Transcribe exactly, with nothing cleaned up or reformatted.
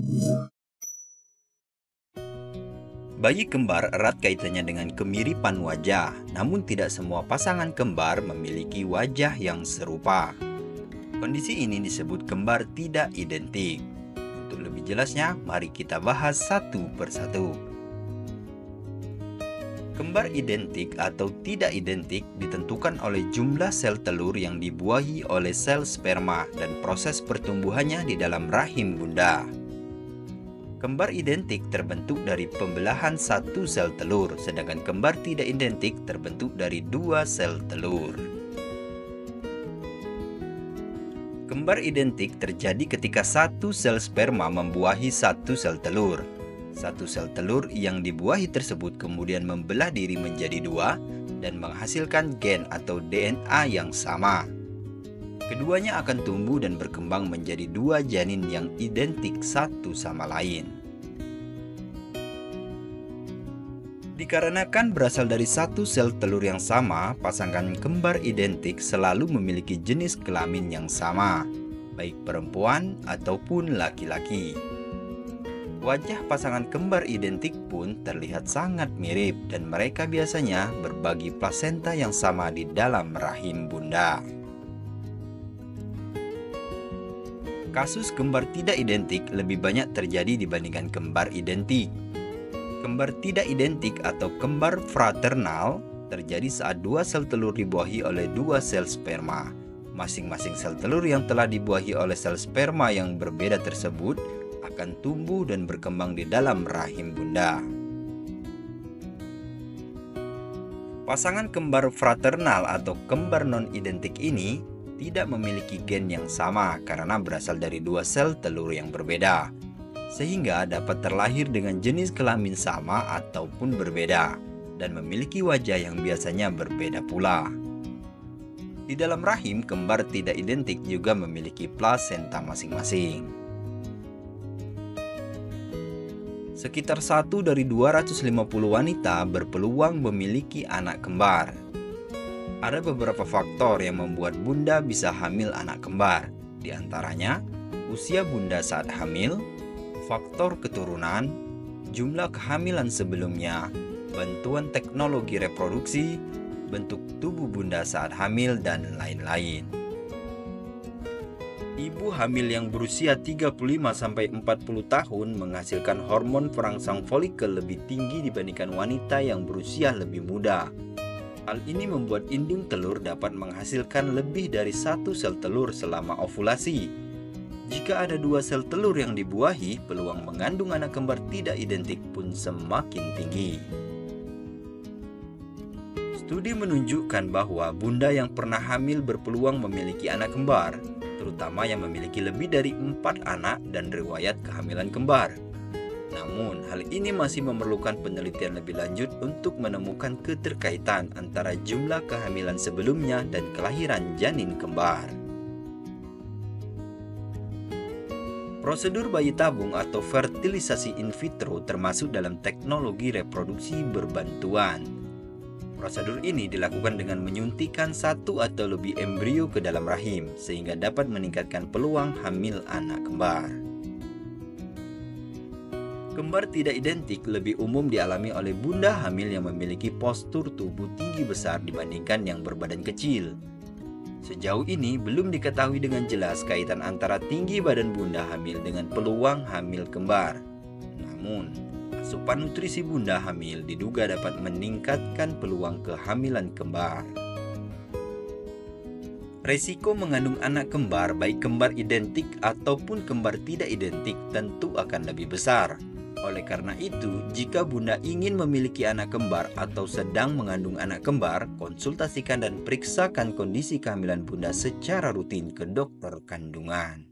Bayi kembar erat kaitannya dengan kemiripan wajah, namun tidak semua pasangan kembar memiliki wajah yang serupa. Kondisi ini disebut kembar tidak identik. Untuk lebih jelasnya, mari kita bahas satu persatu. Kembar identik atau tidak identik ditentukan oleh jumlah sel telur yang dibuahi oleh sel sperma dan proses pertumbuhannya di dalam rahim bunda. Kembar identik terbentuk dari pembelahan satu sel telur, sedangkan kembar tidak identik terbentuk dari dua sel telur. Kembar identik terjadi ketika satu sel sperma membuahi satu sel telur. Satu sel telur yang dibuahi tersebut kemudian membelah diri menjadi dua dan menghasilkan gen atau D N A yang sama. Keduanya akan tumbuh dan berkembang menjadi dua janin yang identik satu sama lain. Dikarenakan berasal dari satu sel telur yang sama, pasangan kembar identik selalu memiliki jenis kelamin yang sama, baik perempuan ataupun laki-laki. Wajah pasangan kembar identik pun terlihat sangat mirip dan mereka biasanya berbagi plasenta yang sama di dalam rahim bunda. Kasus kembar tidak identik lebih banyak terjadi dibandingkan kembar identik. Kembar tidak identik atau kembar fraternal terjadi saat dua sel telur dibuahi oleh dua sel sperma. Masing-masing sel telur yang telah dibuahi oleh sel sperma yang berbeda tersebut akan tumbuh dan berkembang di dalam rahim bunda. Pasangan kembar fraternal atau kembar non-identik ini tidak memiliki gen yang sama karena berasal dari dua sel telur yang berbeda, sehingga dapat terlahir dengan jenis kelamin sama ataupun berbeda dan memiliki wajah yang biasanya berbeda pula. Di dalam rahim, kembar tidak identik juga memiliki plasenta masing-masing. Sekitar satu dari dua ratus lima puluh wanita berpeluang memiliki anak kembar. Ada beberapa faktor yang membuat bunda bisa hamil anak kembar, di antaranya usia bunda saat hamil, faktor keturunan, jumlah kehamilan sebelumnya, bantuan teknologi reproduksi, bentuk tubuh bunda saat hamil, dan lain-lain. Ibu hamil yang berusia tiga puluh lima sampai empat puluh tahun menghasilkan hormon perangsang folikel lebih tinggi dibandingkan wanita yang berusia lebih muda. Hal ini membuat indung telur dapat menghasilkan lebih dari satu sel telur selama ovulasi. Jika ada dua sel telur yang dibuahi, peluang mengandung anak kembar tidak identik pun semakin tinggi. Studi menunjukkan bahwa bunda yang pernah hamil berpeluang memiliki anak kembar, terutama yang memiliki lebih dari empat anak dan riwayat kehamilan kembar. Namun, hal ini masih memerlukan penelitian lebih lanjut untuk menemukan keterkaitan antara jumlah kehamilan sebelumnya dan kelahiran janin kembar. Prosedur bayi tabung atau fertilisasi in vitro termasuk dalam teknologi reproduksi berbantuan. Prosedur ini dilakukan dengan menyuntikkan satu atau lebih embrio ke dalam rahim, sehingga dapat meningkatkan peluang hamil anak kembar. Kembar tidak identik lebih umum dialami oleh bunda hamil yang memiliki postur tubuh tinggi besar dibandingkan yang berbadan kecil. Sejauh ini belum diketahui dengan jelas kaitan antara tinggi badan bunda hamil dengan peluang hamil kembar. Namun, asupan nutrisi bunda hamil diduga dapat meningkatkan peluang kehamilan kembar. Resiko mengandung anak kembar, baik kembar identik ataupun kembar tidak identik, tentu akan lebih besar. Oleh karena itu, jika bunda ingin memiliki anak kembar atau sedang mengandung anak kembar, konsultasikan dan periksakan kondisi kehamilan bunda secara rutin ke dokter kandungan.